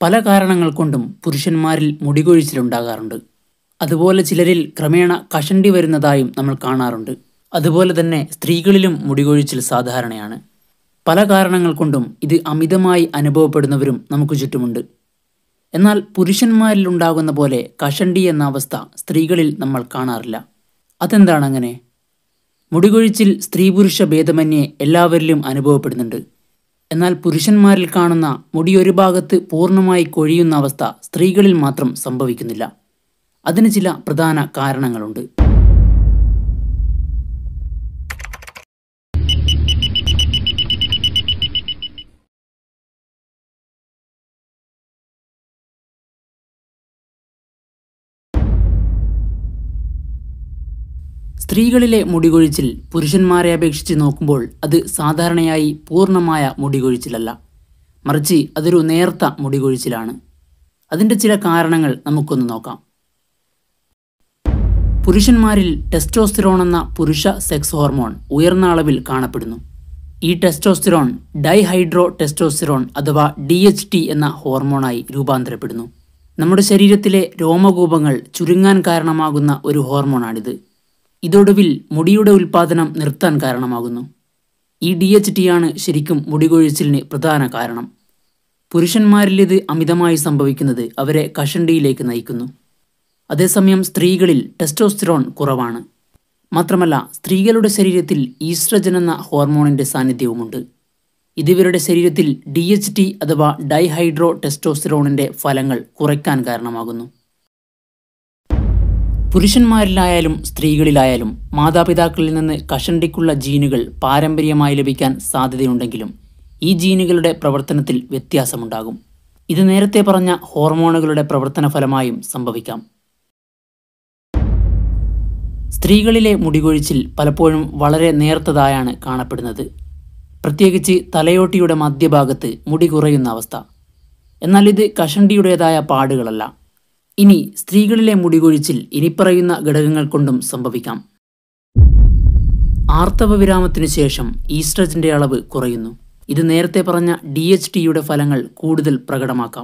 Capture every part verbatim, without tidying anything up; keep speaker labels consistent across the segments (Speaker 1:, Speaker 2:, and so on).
Speaker 1: പല കാരണങ്ങൾ കൊണ്ടും പുരുഷന്മാരിൽ മുടികൊഴിച്ചിലുണ്ടാകാറുണ്ട്. അതുപോലെ ചിലരിൽ ക്രമേണ കഷണ്ടി വരുന്നതായും നമ്മൾ കാണാറുണ്ട്. അതുപോലെ തന്നെ സ്ത്രീകളിലും മുടികൊഴിച്ചിൽ സാധാരണയാണ്. പല കാരണങ്ങൾ കൊണ്ടും ഇത് അമിതമായി അനുഭവപ്പെടുന്നവരും നമുക്ക് ചുറ്റുമുണ്ട്. എന്നാൽ പുരുഷന്മാരിൽ ഉണ്ടാകുന്ന പോലെ കഷണ്ടി എന്ന അവസ്ഥ സ്ത്രീകളിൽ നമ്മൾ കാണാറില്ല. അതെന്താണ് അങ്ങനെ? മുടികൊഴിച്ചിൽ സ്ത്രീ പുരുഷ ഭേദമന്യേ എല്ലാവരിലും അനുഭവപ്പെടുന്നുണ്ട്. എന്നാൽ പുരുഷന്മാരിൽ കാണുന്ന മുടി ഒരു ഭാഗത്ത് പൂർണ്ണമായി കൊഴിയുന്ന അവസ്ഥ സ്ത്രീകളിൽ മാത്രം സംഭവിക്കുന്നില്ല. അതിന് ചില പ്രധാന കാരണങ്ങളുണ്ട്. സ്ത്രീകളിലെ മുടികൊഴിച്ചിൽ പുരുഷന്മാരെ അപേക്ഷിച്ച് നോക്കുമ്പോൾ അത് സാധാരണയായി പൂർണ്ണമായ മുടികൊഴിച്ചിലല്ല, മറിച്ച് അതൊരു നേർത്ത മുടികൊഴിച്ചിലാണ്. അതിൻ്റെ ചില കാരണങ്ങൾ നമുക്കൊന്ന് നോക്കാം. പുരുഷന്മാരിൽ ടെസ്റ്റോസ്റ്റിറോൺ എന്ന പുരുഷ സെക്സ് ഹോർമോൺ ഉയർന്ന അളവിൽ കാണപ്പെടുന്നു. ഈ ടെസ്റ്റോസ്റ്റിറോൺ ഡൈഹൈഡ്രോ ടെസ്റ്റോസ്റ്റിറോൺ അഥവാ ഡി എച്ച് ടി എന്ന ഹോർമോണായി രൂപാന്തരപ്പെടുന്നു. നമ്മുടെ ശരീരത്തിലെ രോമകൂപങ്ങൾ ചുരുങ്ങാൻ കാരണമാകുന്ന ഒരു ഹോർമോണാണിത്. ഇതൊടുവിൽ മുടിയുടെ ഉൽപ്പാദനം നിർത്താൻ കാരണമാകുന്നു. ഈ ഡി എച്ച് ടി ആണ് ശരിക്കും മുടികൊഴിച്ചിലിന് പ്രധാന കാരണം. പുരുഷന്മാരിൽ ഇത് അമിതമായി സംഭവിക്കുന്നത് അവരെ കഷണ്ടിയിലേക്ക് നയിക്കുന്നു. അതേസമയം സ്ത്രീകളിൽ ടെസ്റ്റോസ്റ്റിറോൺ കുറവാണ്. മാത്രമല്ല, സ്ത്രീകളുടെ ശരീരത്തിൽ ഈസ്ട്രജൻ എന്ന ഹോർമോണിൻ്റെ സാന്നിധ്യവുമുണ്ട്. ഇതിവരുടെ ശരീരത്തിൽ ഡി എച്ച് ടി അഥവാ ഡൈഹൈഡ്രോ ടെസ്റ്റോസ്റ്റിറോണിൻ്റെ ഫലങ്ങൾ കുറയ്ക്കാൻ കാരണമാകുന്നു. പുരുഷന്മാരിലായാലും സ്ത്രീകളിലായാലും മാതാപിതാക്കളിൽ നിന്ന് കഷണ്ടിക്കുള്ള ജീനുകൾ പാരമ്പര്യമായി ലഭിക്കാൻ സാധ്യതയുണ്ടെങ്കിലും ഈ ജീനുകളുടെ പ്രവർത്തനത്തിൽ വ്യത്യാസമുണ്ടാകും. ഇത് നേരത്തെ പറഞ്ഞ ഹോർമോണുകളുടെ പ്രവർത്തന ഫലമായും സംഭവിക്കാം. സ്ത്രീകളിലെ മുടികൊഴിച്ചിൽ പലപ്പോഴും വളരെ നേർത്തതായാണ് കാണപ്പെടുന്നത്, പ്രത്യേകിച്ച് തലയോട്ടിയുടെ മധ്യഭാഗത്ത് മുടി കുറയുന്ന അവസ്ഥ. എന്നാൽ ഇത് കഷണ്ടിയുടേതായ പാടുകളല്ല. ഇനി സ്ത്രീകളിലെ മുടികൊഴിച്ചിൽ ഇനിപ്പറയുന്ന ഘടകങ്ങൾ കൊണ്ടും സംഭവിക്കാം. ആർത്തവ വിരാമത്തിനു ശേഷം ഈസ്ട്രജന്റെ അളവ് കുറയുന്നു. ഇത് നേരത്തെ പറഞ്ഞ ഡി എച്ച് ടിയുടെ ഫലങ്ങൾ കൂടുതൽ പ്രകടമാക്കാം.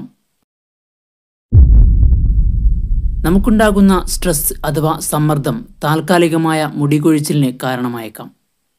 Speaker 1: നമുക്കുണ്ടാകുന്ന സ്ട്രെസ് അഥവാ സമ്മർദ്ദം താൽക്കാലികമായ മുടികൊഴിച്ചിലിന് കാരണമായേക്കാം.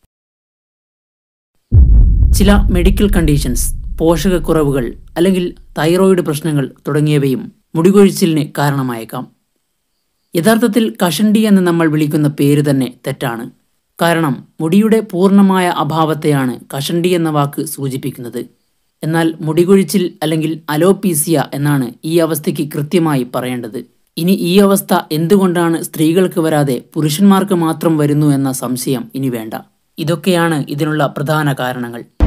Speaker 1: ചില മെഡിക്കൽ കണ്ടീഷൻസ്, പോഷകക്കുറവുകൾ അല്ലെങ്കിൽ തൈറോയിഡ് പ്രശ്നങ്ങൾ തുടങ്ങിയവയും മുടികൊഴിച്ചിലിന് കാരണമായേക്കാം. യഥാർത്ഥത്തിൽ കഷണ്ടി എന്ന് നമ്മൾ വിളിക്കുന്ന പേര് തന്നെ തെറ്റാണ്. കാരണം മുടിയുടെ പൂർണ്ണമായ അഭാവത്തെയാണ് കഷണ്ടി എന്ന വാക്ക് സൂചിപ്പിക്കുന്നത്. എന്നാൽ മുടികൊഴിച്ചിൽ അല്ലെങ്കിൽ അലോപീസിയ എന്നാണ് ഈ അവസ്ഥയ്ക്ക് കൃത്യമായി പറയേണ്ടത്. ഇനി ഈ അവസ്ഥ എന്തുകൊണ്ടാണ് സ്ത്രീകൾക്ക് വരാതെ പുരുഷന്മാർക്ക് മാത്രം വരുന്നു എന്ന സംശയം ഇനി വേണ്ട. ഇതൊക്കെയാണ് ഇതിനുള്ള പ്രധാന കാരണങ്ങൾ.